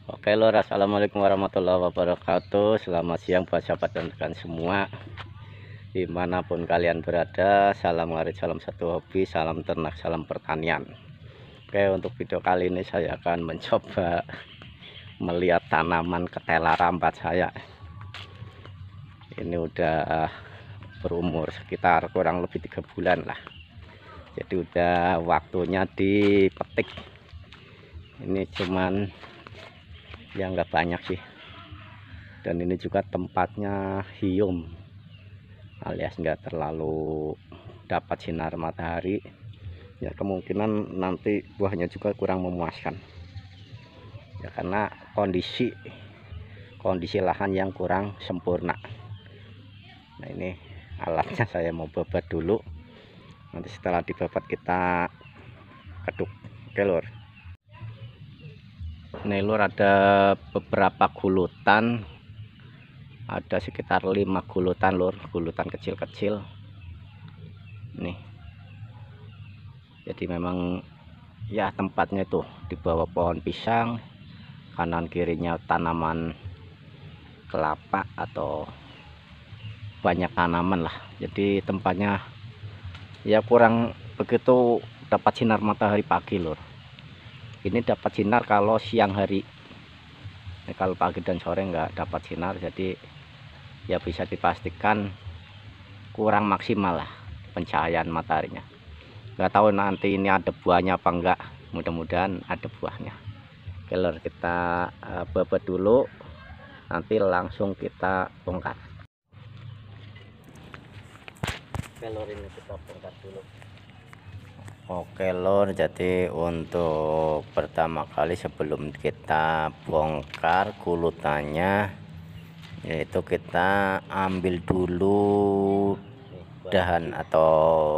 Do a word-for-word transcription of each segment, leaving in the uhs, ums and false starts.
Oke lur, assalamualaikum warahmatullahi wabarakatuh. Selamat siang buat sahabat dan rekan semua dimanapun kalian berada. Salam ngarit, salam satu hobi, salam ternak, salam pertanian. Oke, untuk video kali ini saya akan mencoba melihat tanaman ketela rambat saya. Ini udah berumur sekitar kurang lebih tiga bulan lah, jadi udah waktunya dipetik. Ini cuman ya nggak banyak sih, dan ini juga tempatnya hium alias nggak terlalu dapat sinar matahari ya, kemungkinan nanti buahnya juga kurang memuaskan ya, karena kondisi kondisi lahan yang kurang sempurna. Nah, ini alatnya saya mau babat dulu, nanti setelah dibabat kita keduk. Oke lur, ini lur ada beberapa gulutan, ada sekitar lima gulutan lur, gulutan kecil-kecil nih. Jadi memang ya tempatnya itu di bawah pohon pisang, kanan kirinya tanaman kelapa atau banyak tanaman lah. Jadi tempatnya ya kurang begitu dapat sinar matahari pagi lur. Ini dapat sinar kalau siang hari, nah, kalau pagi dan sore nggak dapat sinar, jadi ya bisa dipastikan kurang maksimal lah pencahayaan mataharinya. Nggak tahu nanti ini ada buahnya apa enggak, mudah-mudahan ada buahnya. Oke lur, kita uh, babat dulu, nanti langsung kita bongkar. Oke lur, ini kita bongkar dulu. Oke lur, jadi untuk pertama kali sebelum kita bongkar gulutannya, yaitu kita ambil dulu dahan atau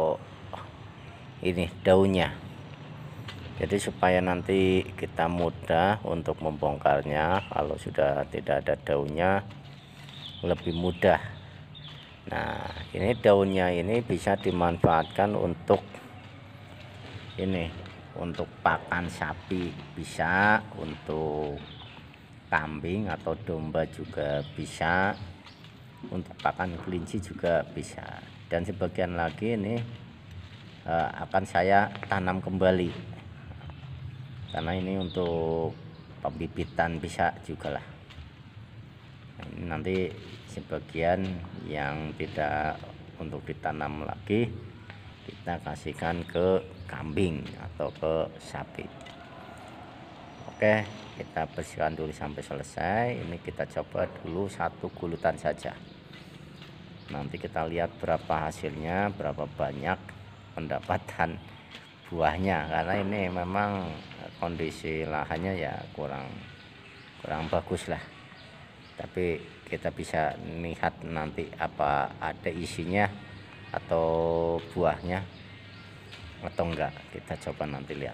ini daunnya, jadi supaya nanti kita mudah untuk membongkarnya. Kalau sudah tidak ada daunnya lebih mudah. Nah, ini daunnya ini bisa dimanfaatkan untuk ini, untuk pakan sapi bisa, untuk kambing atau domba juga bisa, untuk pakan kelinci juga bisa, dan sebagian lagi ini uh, akan saya tanam kembali karena ini untuk pembibitan bisa juga lah. Nanti sebagian yang tidak untuk ditanam lagi kita kasihkan ke kambing atau ke sapi. Oke, kita bersihkan dulu sampai selesai. Ini kita coba dulu satu gulutan saja, nanti kita lihat berapa hasilnya, berapa banyak pendapatan buahnya, karena ini memang kondisi lahannya ya kurang kurang bagus lah. Tapi kita bisa lihat nanti apa ada isinya atau buahnya atau enggak, kita coba nanti lihat.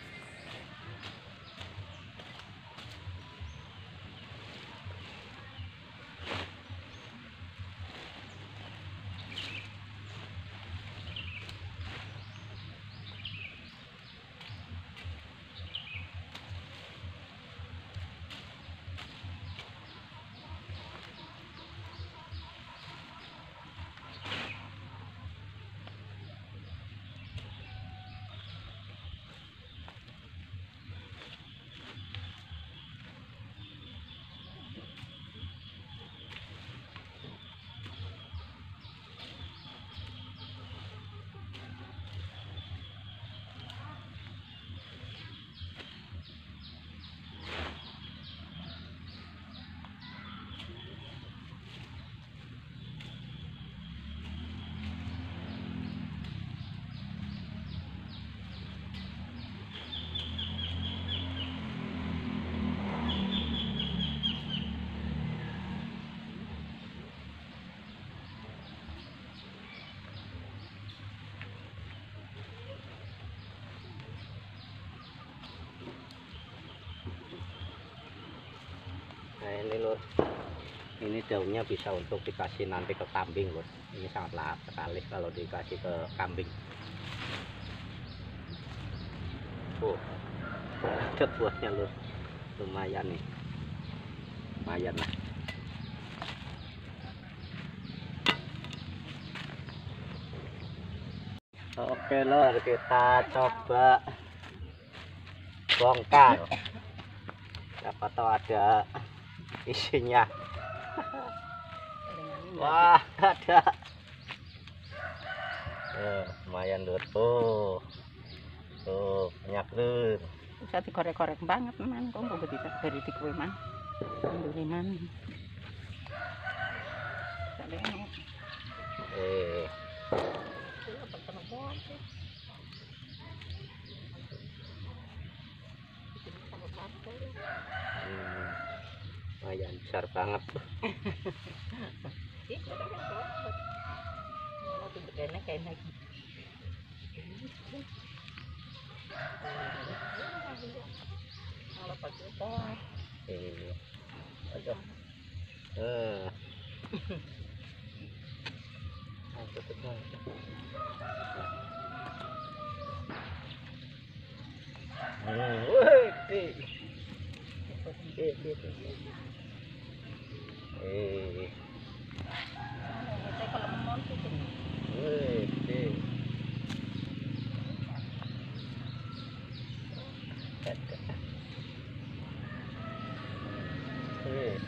Nah, ini lur, ini daunnya bisa untuk dikasih nanti ke kambing lur. Ini sangat lahap sekali kalau dikasih ke kambing. Oh, ada buahnya lur. lumayan nih, lumayan lah. Oke lor, kita coba bongkar, siapa tahu ada isinya. Wah, ada. Eh, lumayan lur tuh, tuh banyak lur. Bisa dikorek-korek banget man, kok nggak bisa beri di kue man, beri man. Eh, hmm, lumayan besar banget tuh. Eh, aduh. Eh. Hmm, wih, eh. Eh. Wih, eh. Wih.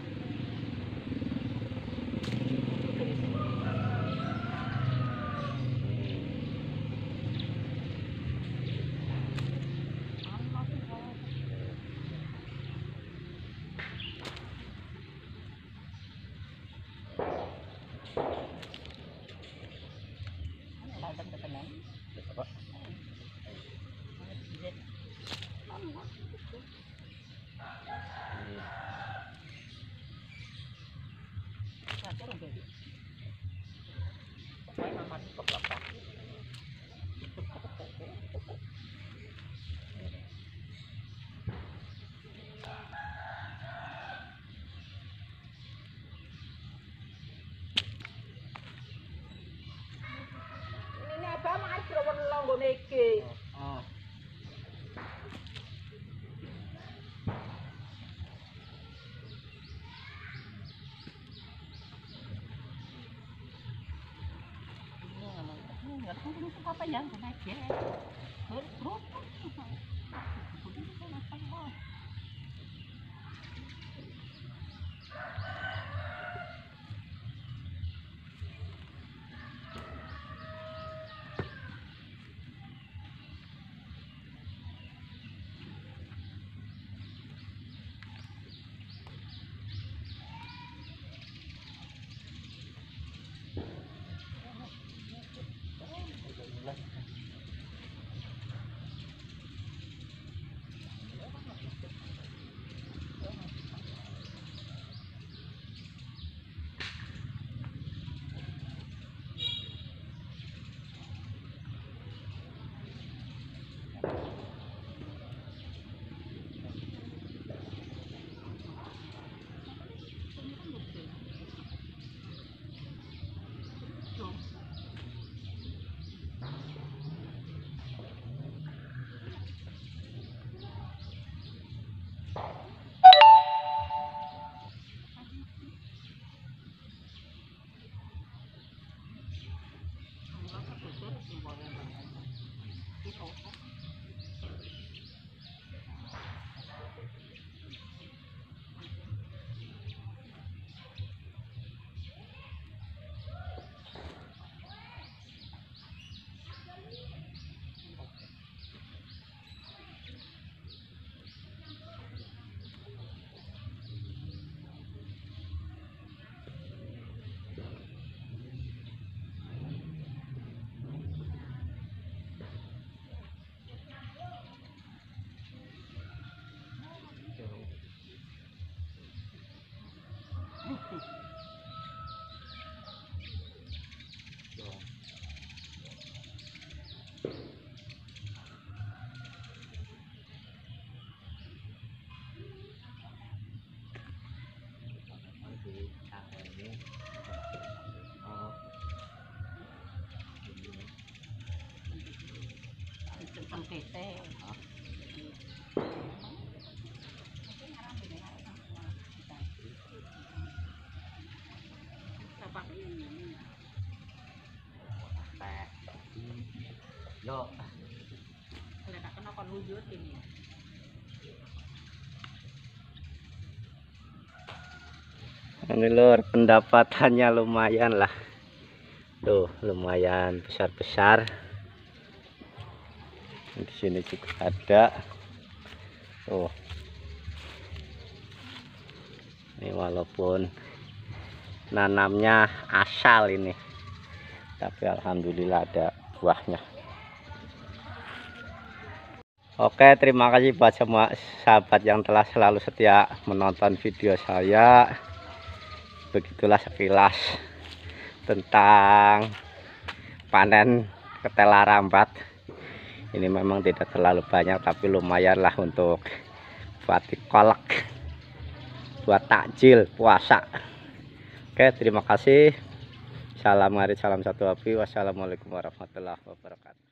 Ini apa mas? Rawan longo niki. Oh. Apa yang aja? Terus. Yo. Kelihatan akan wujud ini. Ini lur, pendapatannya lumayan lah. Tuh, lumayan besar-besar. Di sini juga ada. Tuh. Ini walaupun nanamnya asal ini, tapi alhamdulillah ada buahnya. Oke, terima kasih buat semua sahabat yang telah selalu setia menonton video saya. Begitulah sekilas tentang panen ketela rambat. Ini memang tidak terlalu banyak, tapi lumayan lah untuk buat kolak, buat takjil puasa. Oke, terima kasih. Salam hari, salam satu api. Wassalamualaikum warahmatullahi wabarakatuh.